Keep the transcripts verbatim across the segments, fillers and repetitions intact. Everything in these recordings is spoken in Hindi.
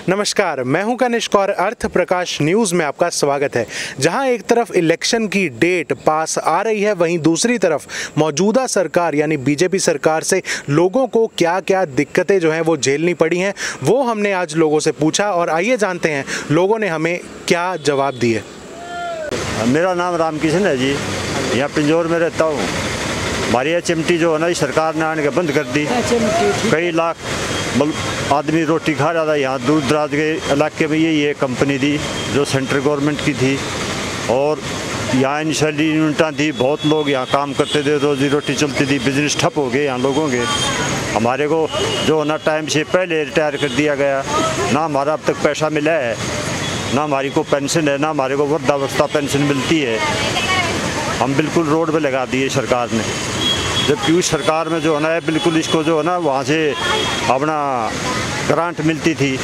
नमस्कार, मैं हूं कनिष्क और अर्थ प्रकाश न्यूज़ में आपका स्वागत है। जहां एक तरफ इलेक्शन की डेट पास आ रही है, वहीं दूसरी तरफ मौजूदा सरकार यानी बीजेपी सरकार से लोगों को क्या क्या दिक्कतें जो हैं वो झेलनी पड़ी हैं, वो हमने आज लोगों से पूछा और आइए जानते हैं लोगों ने हमें क्या जवाब दिए। मेरा नाम रामकिशन है जी, यहाँ पिंजौर में रहता हूँ। हमारी एच एम टी जो है ना, सरकार ने आने के बंद कर दी। कई लाख आदमी रोटी खा रहा था यहाँ दूर दराज के इलाके में। यही एक कंपनी थी जो सेंट्रल गवर्नमेंट की थी और यहाँ इंडस्ट्रियल यूनिटां थी। बहुत लोग यहाँ काम करते थे, रोजी रोटी चलती थी, बिजनेस ठप हो गए यहाँ लोगों के। हमारे को जो ना टाइम से पहले रिटायर कर दिया गया, ना हमारा अब तक पैसा मिला है, ना हमारी को पेंशन है, ना हमारे को वृद्धावस्था पेंशन मिलती है। हम बिल्कुल रोड पे लगा दिए सरकार ने, जबकि उस सरकार में जो है ना बिल्कुल इसको जो है ना वहाँ से अपना ग्रांट मिलती थी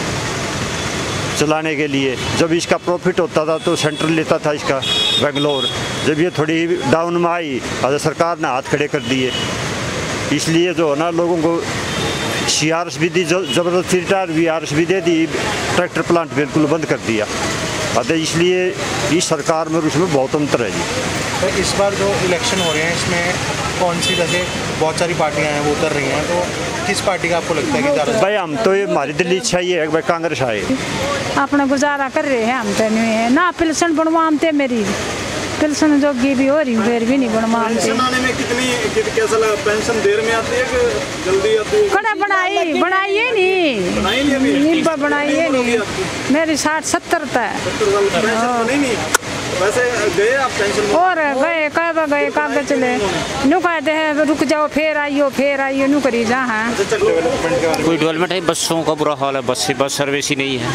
चलाने के लिए। जब इसका प्रॉफिट होता था तो सेंट्रल लेता था इसका बेंगलोर। जब ये थोड़ी डाउन में आई तो सरकार ने हाथ खड़े कर दिए। इसलिए जो है ना लोगों को सी आर एस भी दी, ज़बरदस्ती रिटायर वी आर एस भी दे दी, ट्रैक्टर प्लांट बिल्कुल बंद कर दिया। अतः इसलिए इस सरकार में उसमें बहुत अंतर है जी। तो इस बार जो इलेक्शन हो रहे हैं इसमें कौन सी, जैसे बहुत सारी पार्टियां हैं वो उतर रही हैं, तो किस पार्टी का आपको लगता है कि ज़्यादा? भाई हम तो ये हमारी दिल्ली इच्छा ये है कि भाई कांग्रेस आए। अपना गुजारा कर रहे हैं हम तो नहीं है ना। पेंशन बनवाते, मेरी पेंशन जोगी भी हो रही, फिर भी नहीं बनवाते। पेंशन आने में कितनी कैसा लगा? पेंशन देर में आती है कि जल्दी आती है? कड़ा बनाई बनाई है नहीं, बनाई नहीं अभी पर बनाई है नहीं। मेरी साठ सत्तर तक नहीं। वैसे गए आप पेंशन और गए कब गए कागज चले नू कहते हैं रुक जाओ फिर आइयो फिर आइयो नू करी जा। हाँ कोई डेवलपमेंट है? बसों का बुरा हाल है, बस से बस सर्विस ही नहीं है,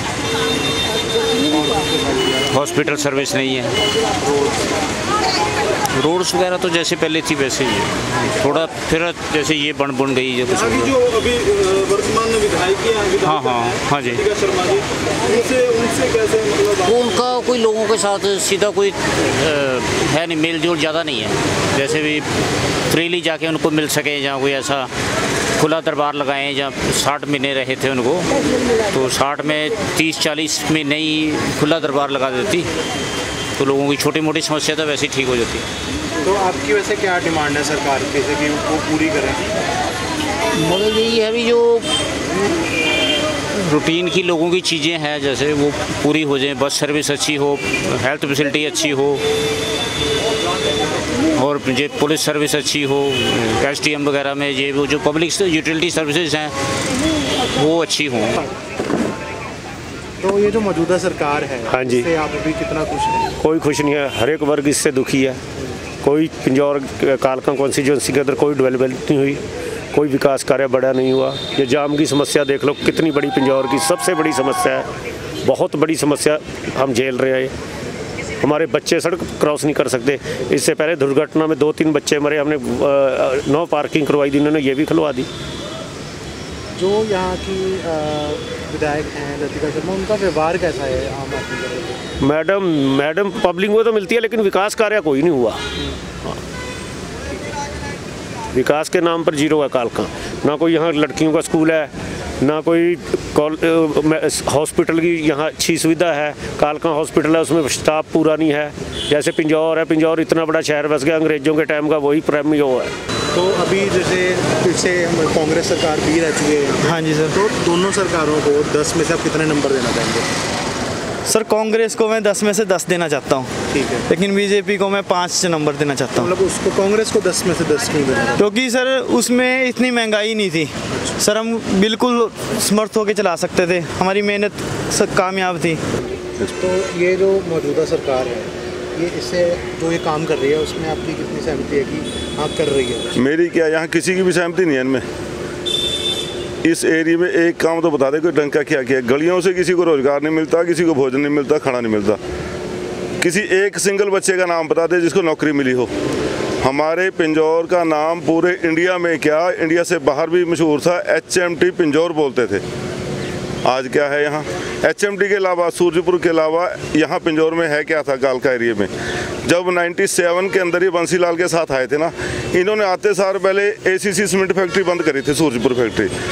हॉस्पिटल सर्विस नहीं है, रोड्स वगैरह तो जैसे पहले थी वैसे ही है। थोड़ा फिर जैसे ये बन बन गई है कुछ। अभी जो अभी वर्तमान में विधायक हैं, हाँ हाँ हाँ जी, शर्मा जी, उनसे उनसे कैसे मतलब वो उनका कोई लोगों के साथ सीधा कोई है नहीं, मेल जोल ज़्यादा नहीं है। जैसे भी फ्रीली जाके उनको मिल सके, जहाँ कोई ऐसा खुला दरबार लगाएं। जहाँ साठ महीने रहे थे उनको, तो साठ में तीस चालीस महीने ही खुला दरबार लगा देती, तो लोगों की छोटी मोटी समस्या तो वैसे ही ठीक हो जाती। तो आपकी वैसे क्या डिमांड है सरकार की कि वो पूरी करें? मगर यही है भी जो रूटीन की लोगों की चीज़ें हैं जैसे वो पूरी हो जाए, बस सर्विस अच्छी हो, हेल्थ फैसिलिटी अच्छी हो, और ये पुलिस सर्विस अच्छी हो, एस टी एम वगैरह में ये वो जो पब्लिक यूटिलिटी सर्विसेज हैं वो अच्छी हों। तो ये जो मौजूदा सरकार है, हाँ जी, इससे आप अभी कितना खुश हैं? कोई खुश नहीं है, हर एक वर्ग इससे दुखी है। कोई पिंजौर कालका कॉन्स्टिट्यूंसी के अंदर कोई डेवलपमेंट नहीं हुई, कोई विकास कार्य बड़ा नहीं हुआ। ये जाम की समस्या देख लो, कितनी बड़ी पिंजौर की सबसे बड़ी समस्या है, बहुत बड़ी समस्या हम झेल रहे हैं। हमारे बच्चे सड़क क्रॉस नहीं कर सकते। इससे पहले दुर्घटना में दो तीन बच्चे मरे, हमने नो पार्किंग करवाई थी, इन्होंने ये भी खुलवा दी। जो यहाँ की विधायक हैं लतिका शर्मा, उनका व्यवहार कैसा है आम आदमी? मैडम मैडम पब्लिक को तो मिलती है लेकिन विकास कार्य कोई नहीं हुआ। हाँ। विकास के नाम पर जीरो है कालका। ना कोई यहाँ लड़कियों का स्कूल है, ना कोई हॉस्पिटल की यहाँ अच्छी सुविधा है। कालका हॉस्पिटल है, उसमें स्टाफ पूरा नहीं है। जैसे पिंजौर है, पिंजौर इतना बड़ा शहर बस गया, अंग्रेजों के टाइम का वही प्राइमरी वो है। तो अभी जैसे फिर से कांग्रेस सरकार भी रह चुकी है। हाँ जी सर। तो दोनों सरकारों को दस में से आप कितने नंबर देना चाहेंगे? सर कांग्रेस को मैं दस में से दस देना चाहता हूँ। ठीक है। लेकिन बीजेपी को मैं पाँच नंबर देना चाहता हूँ। मतलब उसको कांग्रेस को दस में से दस क्यों देना? क्योंकि सर उसमें इतनी महंगाई नहीं थी। अच्छा। सर हम बिल्कुल समर्थ होकर चला सकते थे, हमारी मेहनत सब कामयाब थी। तो ये जो मौजूदा सरकार है, ये इससे जो ये काम कर रही है उसमें आपकी कितनी सहमति है कि हाँ कर रही है? मेरी क्या, यहाँ किसी की भी सहमति नहीं है इनमें। इस एरिया में एक काम तो बता दे कोई ढंग का क्या किया। गलियों से किसी को रोजगार नहीं मिलता, किसी को भोजन नहीं मिलता, खाना नहीं मिलता। किसी एक सिंगल बच्चे का नाम बता दे जिसको नौकरी मिली हो। हमारे पिंजौर का नाम पूरे इंडिया में क्या, इंडिया से बाहर भी मशहूर था। एच एम टी पिंजौर बोलते थे। आज क्या है यहाँ? एच एम टी के अलावा, सूरजपुर के अलावा यहाँ पिंजौर में है क्या था कालका एरिया में? जब सत्तानवे के अंदर ये बंसीलाल के साथ आए थे ना, इन्होंने आते सार पहले ए सी सी सीमेंट फैक्ट्री बंद करी थी, सूरजपुर फैक्ट्री।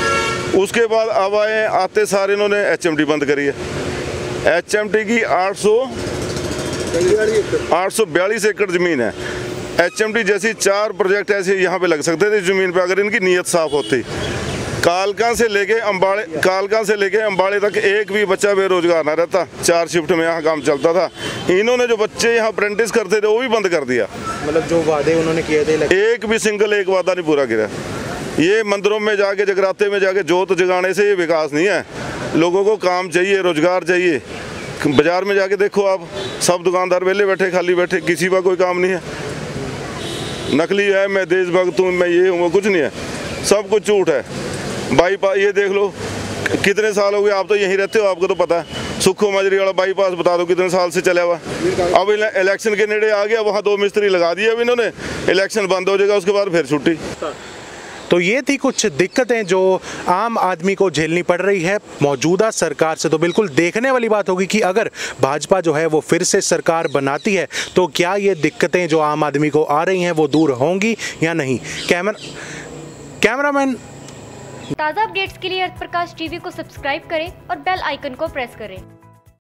उसके बाद अब आए आते सारे इन्होंने एच एम टी बंद करी है। एच एम टी की आठ सौ आठ सौ बयालीस एकड़ ज़मीन है। एच एम टी जैसी चार प्रोजेक्ट ऐसे यहाँ पे लग सकते थे ज़मीन पे अगर इनकी नीयत साफ होती। कालका से लेके अम्बाड़े कालका से लेके अम्बाड़े तक एक भी बच्चा बेरोजगार ना रहता। चार शिफ्ट में यहाँ काम चलता था। इन्होंने जो बच्चे यहाँ अप्रेंटिस करते थे वो भी बंद कर दिया। मतलब जो वादे उन्होंने किए थे एक भी सिंगल एक वादा नहीं पूरा किया। ये मंदिरों में जाके जगराते में जाके जोत जगाने से ये विकास नहीं है। लोगों को काम चाहिए, रोजगार चाहिए। बाजार में जाके देखो आप, सब दुकानदार वेले बैठे, खाली बैठे, किसी का कोई काम नहीं है। नकली है, मैं देशभक्त हूँ, मैं ये हूँ, वो कुछ नहीं है, सब कुछ झूठ है। बाईपास ये देख लो, कितने साल हो गए, आप तो यहीं रहते हो, आपको तो पता है। सुखो मजरी वाला बाईपास बता दो कितने साल से चला हुआ। अब इलेक्शन के नेड़े आ गया, वहाँ दो मिस्त्री लगा दिए अब इन्होंने। इलेक्शन बंद हो जाएगा, उसके बाद फिर छुट्टी। तो ये थी कुछ दिक्कतें जो आम आदमी को झेलनी पड़ रही है मौजूदा सरकार से। तो बिल्कुल देखने वाली बात होगी कि अगर भाजपा जो है वो फिर से सरकार बनाती है तो क्या ये दिक्कतें जो आम आदमी को आ रही हैं वो दूर होंगी या नहीं। कैमरा कैमरामैन ताज़ा अपडेट्स के लिए अर्थ प्रकाश टीवी को सब्सक्राइब करें और बेल आइकन को प्रेस करें।